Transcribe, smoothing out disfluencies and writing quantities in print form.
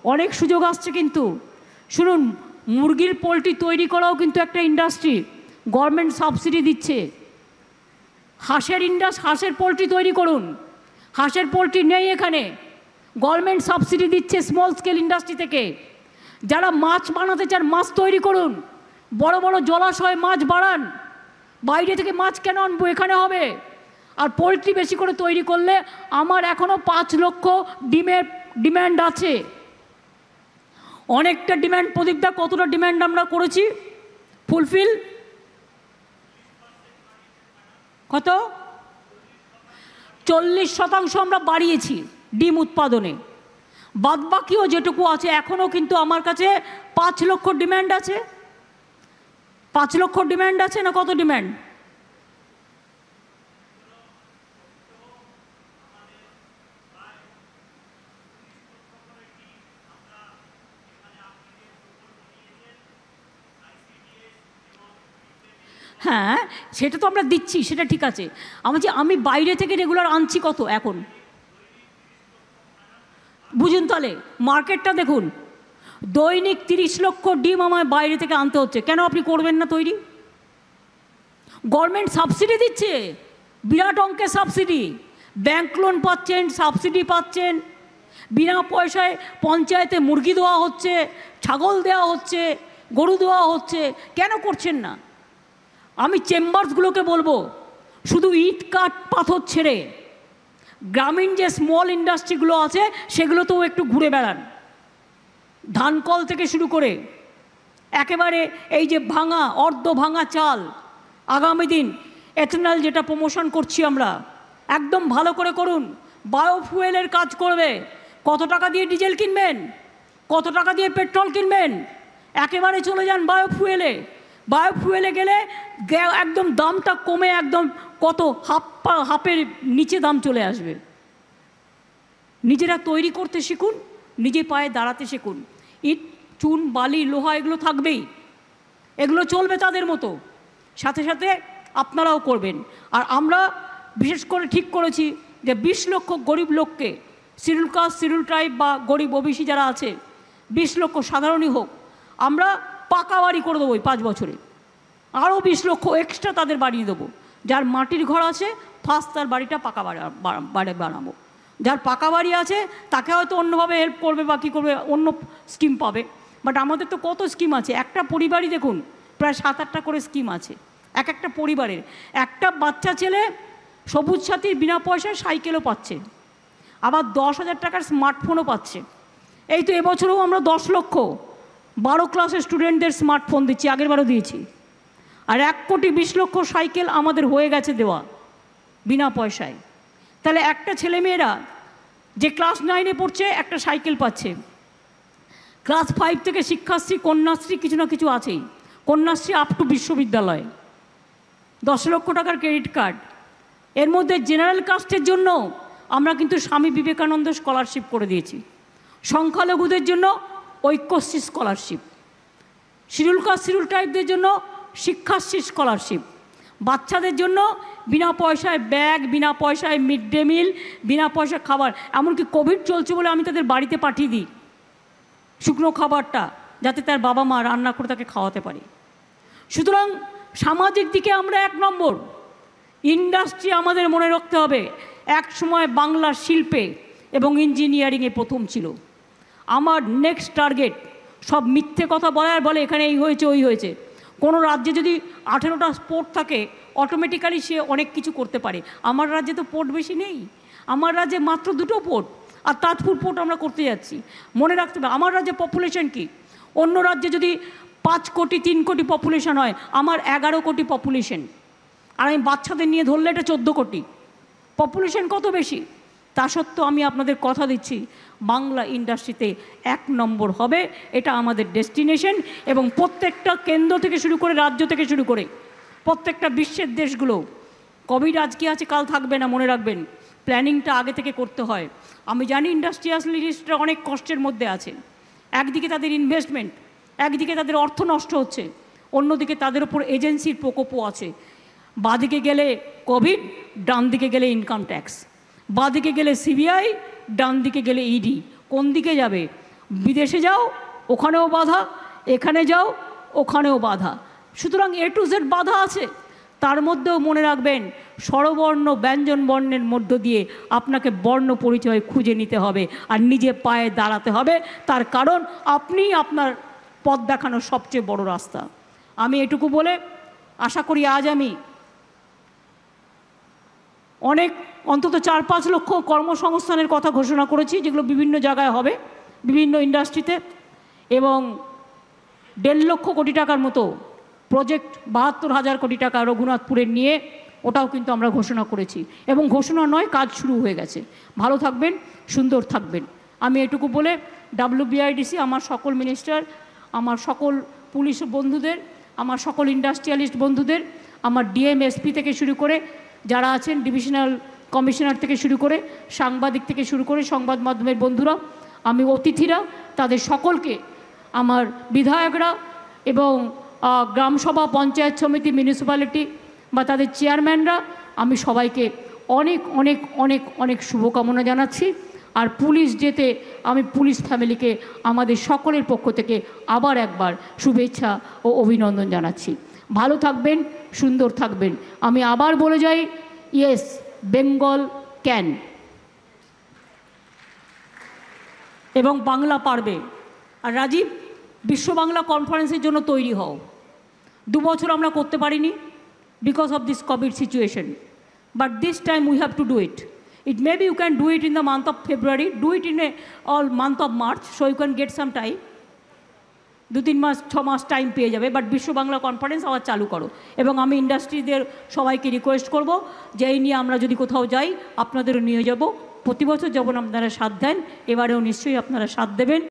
অনেক সুযোগ আসছে কিন্তু শুনুন, মুরগির পোলট্রি তৈরি করাও কিন্তু একটা ইন্ডাস্ট্রি, গভর্নমেন্ট সাবসিডি দিচ্ছে। হাঁসের পোলট্রি তৈরি করুন, হাঁসের পোলট্রি নেই এখানে, গভর্নমেন্ট সাবসিডি দিচ্ছে স্মল স্কেল ইন্ডাস্ট্রি থেকে। যারা মাছ বানাতে চান মাছ তৈরি করুন, বড় বড় জলাশয়ে মাছ বাড়ান, বাইরে থেকে মাছ কেন আনবো, এখানে হবে। আর পোলট্রি বেশি করে তৈরি করলে আমার এখনও 5 লক্ষ ডিমের ডিম্যান্ড আছে, অনেকটা ডিম্যান্ড। প্রদীপদা কতটা ডিম্যান্ড আমরা করেছি ফুলফিল? কত? 40% আমরা বাড়িয়েছি ডিম উৎপাদনে। বাদবাকিও যেটুকু আছে এখনও কিন্তু আমার কাছে 5 লক্ষ ডিম্যান্ড আছে। 5 লক্ষ ডিম্যান্ড আছে না কত ডিম্যান্ড? হ্যাঁ, সেটা তো আমরা দিচ্ছি, সেটা ঠিক আছে। আমি বাইরে থেকে রেগুলার আনছি কত এখন বুঝুন, তাহলে মার্কেটটা দেখুন। দৈনিক 30 লক্ষ ডিম আমার বাইরে থেকে আনতে হচ্ছে। কেন আপনি করবেন না তৈরি? গভর্নমেন্ট সাবসিডি দিচ্ছে, বিরাট অঙ্কের সাবসিডি, ব্যাংক লোন পাচ্ছেন, সাবসিডি পাচ্ছেন, বিনা পয়সায় পঞ্চায়েতে মুরগি দেওয়া হচ্ছে, ছাগল দেওয়া হচ্ছে, গরু দেওয়া হচ্ছে। কেন করছেন না? আমি চেম্বারসগুলোকে বলবো শুধু ইট কাঠ পাথর ছেড়ে গ্রামীণ যে স্মল ইন্ডাস্ট্রিগুলো আছে সেগুলোতেও একটু ঘুরে বেড়ান। ধানকল থেকে শুরু করে একেবারে এই যে ভাঙা অর্ধ ভাঙা চাল, আগামী দিন এথেনল যেটা প্রমোশন করছি আমরা, একদম ভালো করে করুন। বায়োফুয়েলের কাজ করবে। কত টাকা দিয়ে ডিজেল কিনবেন, কত টাকা দিয়ে পেট্রোল কিনবেন, একেবারে চলে যান বায়োফুয়েলে। বায়োফুয়েলে গেলে একদম দামটা কমে একদম কত হাফের নিচে দাম চলে আসবে। নিজেরা তৈরি করতে শিখুন, নিজে পায়ে দাঁড়াতে শিখুন। ইট, চুন, বালি, লোহা এগুলো থাকবেই, এগুলো চলবে তাদের মতো, সাথে সাথে আপনারাও করবেন। আর আমরা বিশেষ করে ঠিক করেছি যে 20 লক্ষ গরিব লোককে, শিডিউল কাস্ট, শিডিউল ট্রাইব বা গরিব ওবিসি যারা আছে, 20 লক্ষ সাধারণই হোক, আমরা পাকা বাড়ি করে দেবো 5 বছরে। আরও 20 লক্ষ এক্সট্রা তাদের বাড়িয়ে দেবো। যার মাটির ঘর আছে ফার্স্ট তার বাড়িটা পাকা বাড়ি বানাবো। যার পাকা বাড়ি আছে তাকে হয়তো অন্যভাবে হেল্প করবে বা কী করবে, অন্য স্কিম পাবে। বাট আমাদের তো কত স্কিম আছে, একটা পরিবারই দেখুন প্রায় 7-8টা করে স্কিম আছে এক একটা পরিবারের। একটা বাচ্চা ছেলে সবুজ সাথীর বিনা পয়সায় সাইকেলও পাচ্ছে, আবার 10,000 টাকার স্মার্টফোনও পাচ্ছে। এই তো এবছরেও আমরা 10 লক্ষ 12 ক্লাসের স্টুডেন্টদের স্মার্টফোন দিচ্ছি, আগেরবারও দিয়েছি। আর 1,20,00,000 সাইকেল আমাদের হয়ে গেছে দেওয়া বিনা পয়সায়। তাহলে একটা ছেলেমেয়েরা যে ক্লাস 9-এ পড়ছে একটা সাইকেল পাচ্ছে, ক্লাস 5 থেকে শিক্ষাশ্রী, কন্যাশ্রী কিছু না কিছু আছেই, কন্যাশ্রী আপ টু বিশ্ববিদ্যালয়, 10 লক্ষ টাকার ক্রেডিট কার্ড। এর মধ্যে জেনারেল কাস্টের জন্য আমরা কিন্তু স্বামী বিবেকানন্দ স্কলারশিপ করে দিয়েছি, সংখ্যালঘুদের জন্য Aikyashree scholarship, schedule caste schedule ট্রাইবদের জন্য শিক্ষাশ্রী স্কলারশিপ, বাচ্চাদের জন্য বিনা পয়সায় ব্যাগ, বিনা পয়সায় মিড ডে মিল, বিনা পয়সায় খাবার। এমনকি কোভিড চলছে বলে আমি তাদের বাড়িতে পাঠিয়ে দিই শুকনো খাবারটা, যাতে তার বাবা মা রান্না করে তাকে খাওয়াতে পারে। সুতরাং সামাজিক দিকে আমরা 1 নম্বর। ইন্ডাস্ট্রি আমাদের মনে রাখতে হবে, এক সময় বাংলা শিল্পে এবং ইঞ্জিনিয়ারিংয়ে প্রথম ছিল। আমার নেক্সট টার্গেট, সব মিথ্যে কথা বলে এখানে এই হয়েছে ওই হয়েছে। কোনো রাজ্যে যদি 18টা পোর্ট থাকে অটোমেটিক্যালি সে অনেক কিছু করতে পারে। আমার রাজ্যে তো পোর্ট বেশি নেই, আমার রাজ্যে মাত্র 2টো পোর্ট, আর তাজপুর পোর্ট আমরা করতে যাচ্ছি। মনে রাখতে হবে আমার রাজ্যে পপুলেশন কি, অন্য রাজ্যে যদি 5 কোটি 3 কোটি পপুলেশন হয়, আমার 11 কোটি পপুলেশন, আর আমি বাচ্চাদের নিয়ে ধরলে এটা 14 কোটি। পপুলেশন কত বেশি, তা সত্ত্বেও আমি আপনাদের কথা দিচ্ছি বাংলা ইন্ডাস্ট্রিতে 1 নম্বর হবে। এটা আমাদের ডেস্টিনেশন। এবং প্রত্যেকটা কেন্দ্র থেকে শুরু করে, রাজ্য থেকে শুরু করে প্রত্যেকটা বিশ্বের দেশগুলো, কোভিড আজকে আছে কাল থাকবে না, মনে রাখবেন। প্ল্যানিংটা আগে থেকে করতে হয়। আমি জানি ইন্ডাস্ট্রিয়ালিস্টরা অনেক কষ্টের মধ্যে আছে, একদিকে তাদের ইনভেস্টমেন্ট, একদিকে তাদের অর্থ নষ্ট হচ্ছে, অন্যদিকে তাদের ওপর এজেন্সির প্রকোপও আছে। বাঁদিকে গেলে কোভিড, ডান দিকে গেলে ইনকাম ট্যাক্স, বাঁদিকে গেলে সিবিআই, ডান দিকে গেলে ইডি। কোন দিকে যাবে? বিদেশে যাও ওখানেও বাধা, এখানে যাও ওখানেও বাধা। সুতরাং A to Z বাধা আছে। তার মধ্যেও মনে রাখবেন স্বরবর্ণ ব্যঞ্জন বর্ণের মধ্য দিয়ে আপনাকে বর্ণ পরিচয় খুঁজে নিতে হবে আর নিজে পায়ে দাঁড়াতে হবে। তার কারণ আপনিই আপনার পথ দেখানোর সবচেয়ে বড় রাস্তা। আমি এটুকু বলে আশা করি আজ আমি অনেক অন্তত 4-5 লক্ষ কর্মসংস্থানের কথা ঘোষণা করেছি, যেগুলো বিভিন্ন জায়গায় হবে, বিভিন্ন ইন্ডাস্ট্রিতে, এবং 1.5 লক্ষ কোটি টাকার মতো প্রজেক্ট 72,000 কোটি টাকা রঘুনাথপুরের নিয়ে ওটাও কিন্তু আমরা ঘোষণা করেছি, এবং ঘোষণা নয়, কাজ শুরু হয়ে গেছে। ভালো থাকবেন, সুন্দর থাকবেন। আমি এটুকু বলে WBIDC, আমার সকল মিনিস্টার, আমার সকল পুলিশ বন্ধুদের, আমার সকল ইন্ডাস্ট্রিয়ালিস্ট বন্ধুদের, আমার DM SP থেকে শুরু করে যারা আছেন, ডিভিশনাল কমিশনার থেকে শুরু করে, সাংবাদিক থেকে শুরু করে সংবাদ মাধ্যমের বন্ধুরা, আমি অতিথিরা, তাদের সকলকে, আমার বিধায়করা এবং গ্রামসভা, পঞ্চায়েত সমিতি, মিউনিসিপ্যালিটি বা তাদের চেয়ারম্যানরা, আমি সবাইকে অনেক অনেক অনেক অনেক শুভকামনা জানাচ্ছি। আর পুলিশ ডেতে আমি পুলিশ ফ্যামিলিকে আমাদের সকলের পক্ষ থেকে আবার একবার শুভেচ্ছা ও অভিনন্দন জানাচ্ছি। ভালো থাকবেন, সুন্দর থাকবেন। আমি আবার বলে যাই, ইয়েস, বেঙ্গল ক্যান, এবং বাংলা পারবে। আর রাজীব, বিশ্ব বাংলা কনফারেন্সের জন্য তৈরি হও। 2 বছর আমরা করতে পারিনি because of this covid situation, but this time we have to do it. It maybe you can do it in the month of February, do it in all month of March, so you can get some time. 2-3 মাস 6 মাস time পেয়ে যাবে, but বিশ্ব Bangla conference আবার চালু করো। এবং আমি ইন্ডাস্ট্রিদের সবাইকে রিকোয়েস্ট করব যে এই নিয়ে আমরা যদি কোথাও যাই আপনাদেরও নিয়ে যাব। প্রতি বছর যেমন আপনারা সাথ দেন, এবারেও নিশ্চয়ই আপনারা সাথ দেবেন।